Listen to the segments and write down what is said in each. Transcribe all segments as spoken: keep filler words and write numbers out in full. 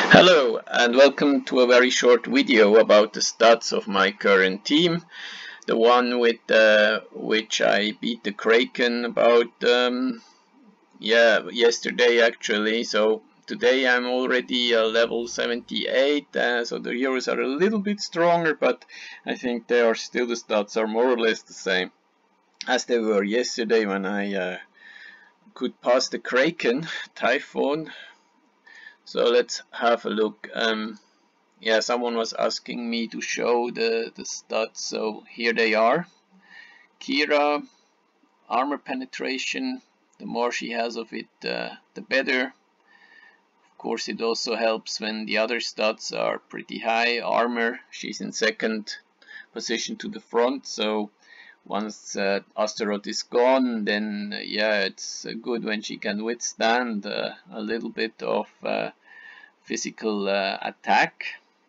Hello and welcome to a very short video about the stats of my current team, the one with uh, which I beat the Kraken about um, yeah yesterday actually. So today I'm already uh, level seventy-eight, uh, so the heroes are a little bit stronger, but I think they are still the stats are more or less the same as they were yesterday when I uh, could pass the Kraken Typhoon. So let's have a look. Um, yeah, someone was asking me to show the, the stats, so here they are. Keira, armor penetration, the more she has of it, uh, the better. Of course, it also helps when the other stats are pretty high. Armor, she's in second position to the front, so once uh, Astaroth is gone, then uh, yeah, it's uh, good when she can withstand uh, a little bit of uh, physical uh, attack.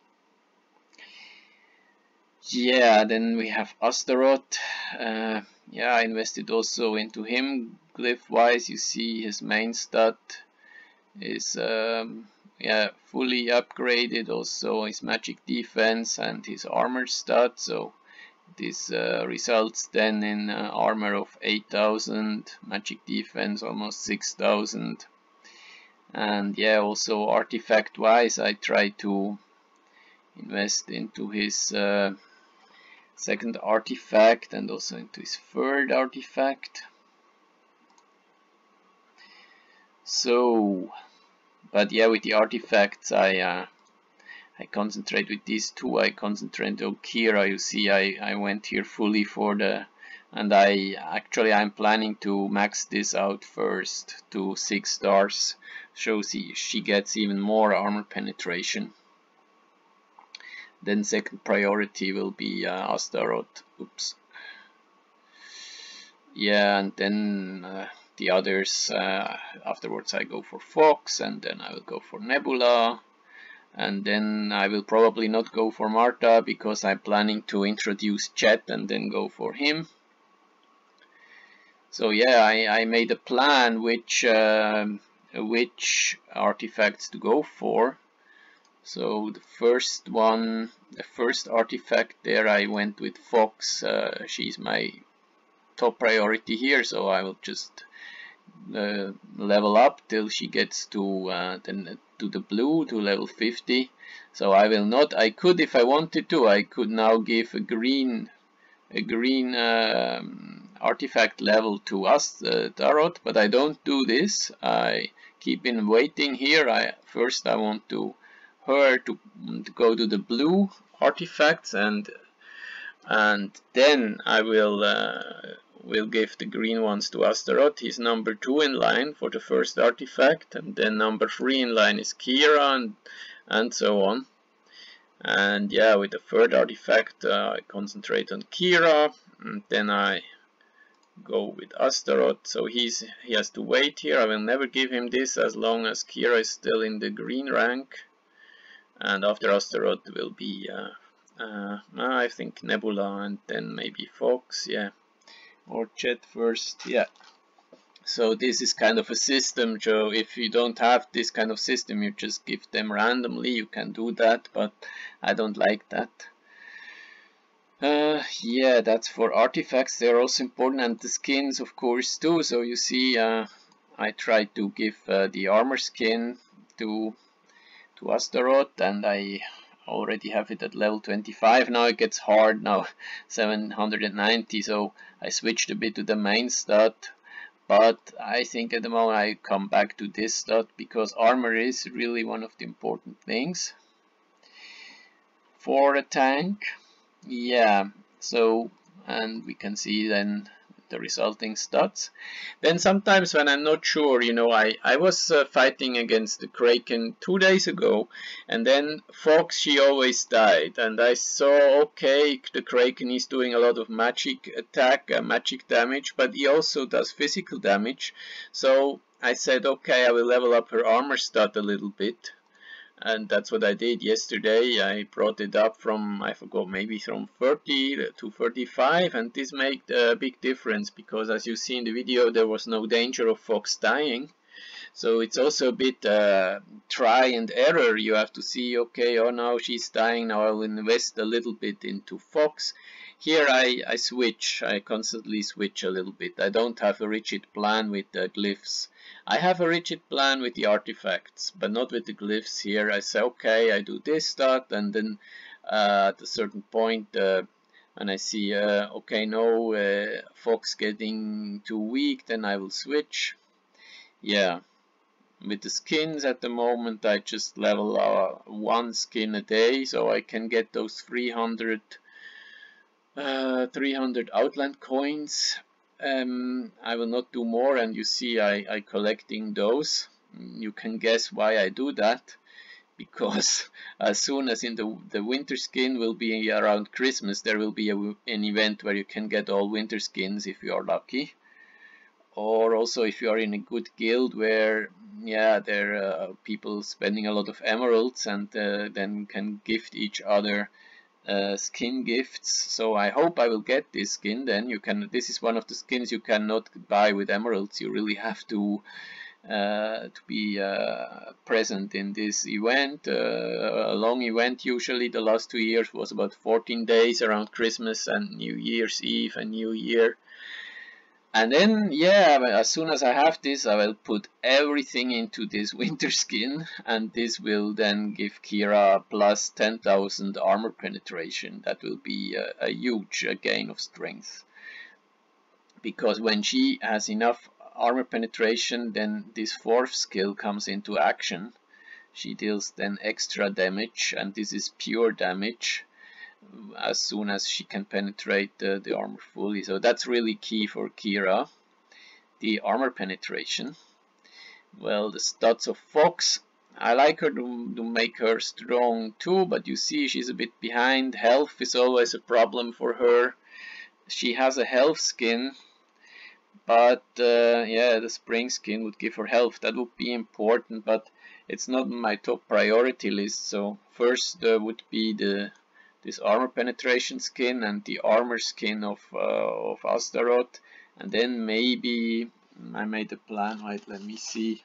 Yeah, then we have Astaroth. Uh, yeah, I invested also into him. Glyph wise, you see his main stat is um, yeah fully upgraded. Also his magic defense and his armor stat. So this uh, results then in uh, armor of eight thousand, magic defense almost six thousand. And yeah, also artifact wise, I try to invest into his uh, second artifact and also into his third artifact. So, but yeah, with the artifacts, I uh, I concentrate with these two. I concentrate on Keira. You see, I I went here fully for the, and I actually I'm planning to max this out first to six stars. So she she gets even more armor penetration. Then second priority will be uh, Astaroth. Oops. Yeah, and then uh, the others. Uh, afterwards, I go for Fox, and then I will go for Nebula, and then I will probably not go for Martha because I'm planning to introduce Chet and then go for him. So yeah, I, I made a plan which uh, which artifacts to go for. So the first one, the first artifact there, I went with Fox. Uh, she's my top priority here, so I will just uh, level up till she gets to uh, then to the blue to level fifty. So I will not. I could, if I wanted to, I could now give a green a green um, artifact level to Astaroth, but I don't do this. I keep in waiting here. I first I want to. her to, to go to the blue artifacts, and and then I will uh, will give the green ones to Astaroth. He's number two in line for the first artifact, and then number three in line is Keira, and and so on. And yeah, with the third artifact, uh, I concentrate on Keira, and then I go with Astaroth. So he's he has to wait here. I will never give him this as long as Keira is still in the green rank. And after Astaroth will be, uh, uh, I think Nebula, and then maybe Fox, yeah, or Chet first, yeah. So this is kind of a system, Joe. If you don't have this kind of system, you just give them randomly. You can do that, but I don't like that. Uh, yeah, that's for artifacts. They're also important, and the skins, of course, too. So you see, uh, I try to give uh, the armor skin to. to Astaroth, and I already have it at level twenty-five. Now it gets hard, now seven hundred ninety, so I switched a bit to the main stat, but I think at the moment I come back to this stat because armor is really one of the important things for a tank. Yeah, so, and we can see then the resulting stats. Then sometimes when I'm not sure, you know, I, I was uh, fighting against the Kraken two days ago, and then Fox, she always died, and I saw, okay, the Kraken is doing a lot of magic attack, uh, magic damage, but he also does physical damage, so I said, okay, I will level up her armor stat a little bit. And that's what I did yesterday. I brought it up from, I forgot, maybe from thirty to thirty-five, and this made a big difference because, as you see in the video, there was no danger of Fox dying. So it's also a bit uh, try and error. You have to see, okay, oh now she's dying, now I'll invest a little bit into Fox. Here I, I switch, I constantly switch a little bit. I don't have a rigid plan with the Glyphs. I have a rigid plan with the artifacts, but not with the Glyphs. Here I say, okay, I do this, that, and then uh, at a certain point, uh, when I see, uh, okay, no, uh, Fox getting too weak, then I will switch. Yeah. With the skins at the moment, I just level uh, one skin a day, so I can get those three hundred, uh, three hundred Outland coins. Um, I will not do more, and you see I, I collecting those. You can guess why I do that, because as soon as in the, the winter skin will be around Christmas, there will be a, an event where you can get all winter skins if you are lucky. Or also if you are in a good guild where, yeah, there are uh, people spending a lot of emeralds and uh, then can gift each other uh, skin gifts. So I hope I will get this skin then. You can. This is one of the skins you cannot buy with emeralds. You really have to uh, to be uh, present in this event. Uh, a long event usually. The last two years was about fourteen days around Christmas and New Year's Eve and New Year. And then, yeah, as soon as I have this, I will put everything into this winter skin, and this will then give Keira plus ten thousand armor penetration. That will be a, a huge uh, gain of strength. Because when she has enough armor penetration, then this fourth skill comes into action. She deals then extra damage, and this is pure damage as soon as she can penetrate uh, the armor fully. So that's really key for Keira, the armor penetration. Well, the stats of Fox, I like her to, to make her strong too, but you see she's a bit behind. Health is always a problem for her. She has a health skin, but uh, yeah, the spring skin would give her health. That would be important, but it's not my top priority list. So first uh, would be the this armor penetration skin and the armor skin of uh, of Astaroth, and then maybe I made a plan. Wait, let me see.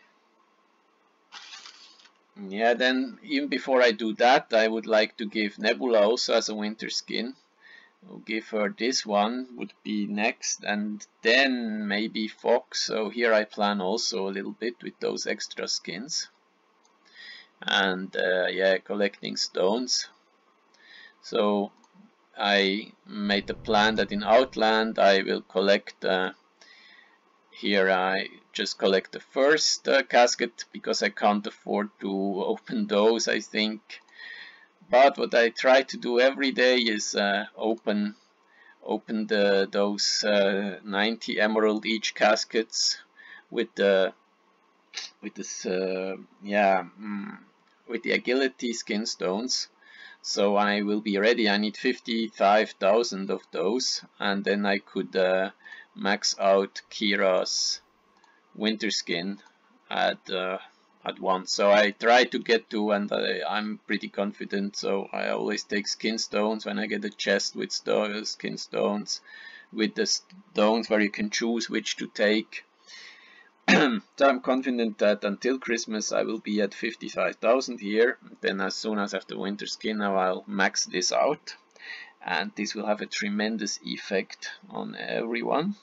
Yeah, then even before I do that, I would like to give Nebula also as a winter skin. I'll give her this one, would be next, and then maybe Fox. So here I plan also a little bit with those extra skins, and uh, yeah, collecting stones. So I made the plan that in Outland I will collect, uh, here I just collect the first uh, casket because I can't afford to open those, I think. But what I try to do every day is uh, open open the those uh, ninety emerald each caskets with the with this uh, yeah mm, with the agility skin stones. So I will be ready. I need fifty-five thousand of those, and then I could uh, max out Keira's winter skin at uh, at once. So I try to get to, and I, I'm pretty confident. So I always take skin stones when I get a chest with sto skin stones, with the stones where you can choose which to take. So I'm confident that until Christmas I will be at fifty-five thousand here. Then as soon as I have the winter skin, now I'll max this out, and this will have a tremendous effect on everyone.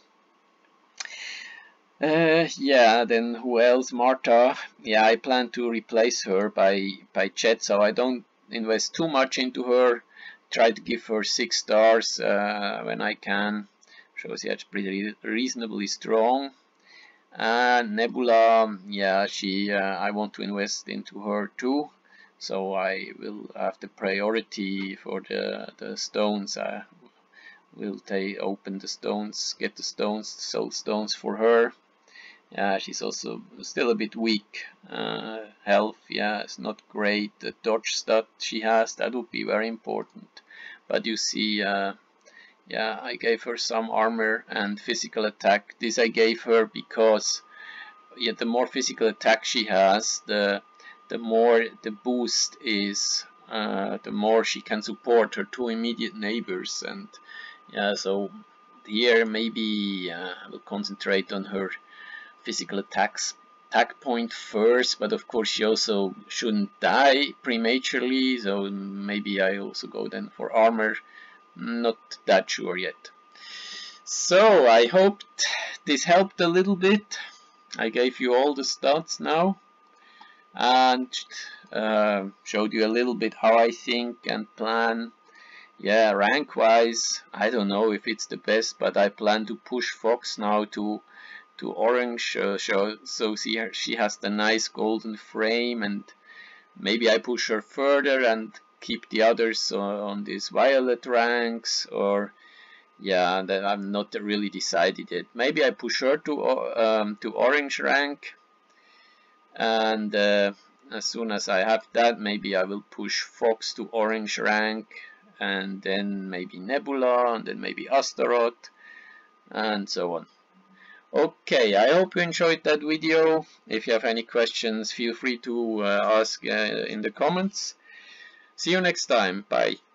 Uh, yeah, then who else? Martha. Yeah, I plan to replace her by by Chet, so I don't invest too much into her. Try to give her six stars uh, when I can. Shows yeah, it's pretty reasonably strong. And Nebula, yeah, she, uh, I want to invest into her too, so I will have the priority for the the stones. I will take open the stones, get the stones, sell stones for her. Yeah, she's also still a bit weak. Uh, health, yeah, it's not great. The dodge stat she has, that would be very important. But you see, uh, yeah, I gave her some armor and physical attack. This I gave her because, yeah, the more physical attack she has, the the more the boost is, uh, the more she can support her two immediate neighbors. And yeah, so here maybe uh, I will concentrate on her physical attacks attack point first, but of course she also shouldn't die prematurely, so maybe I also go then for armor. Not that sure yet. So I hope this helped a little bit. I gave you all the stats now and uh, showed you a little bit how I think and plan. Yeah, rank wise, I don't know if it's the best, but I plan to push Fox now to to orange, uh, so, so she, she has the nice golden frame, and maybe I push her further and keep the others uh, on these violet ranks, or yeah, that I'm not really decided yet. Maybe I push her to um, to orange rank, and uh, as soon as I have that, maybe I will push Fox to orange rank, and then maybe Nebula, and then maybe Astaroth, and so on. Okay, I hope you enjoyed that video. If you have any questions, feel free to uh, ask uh, in the comments. See you next time. Bye.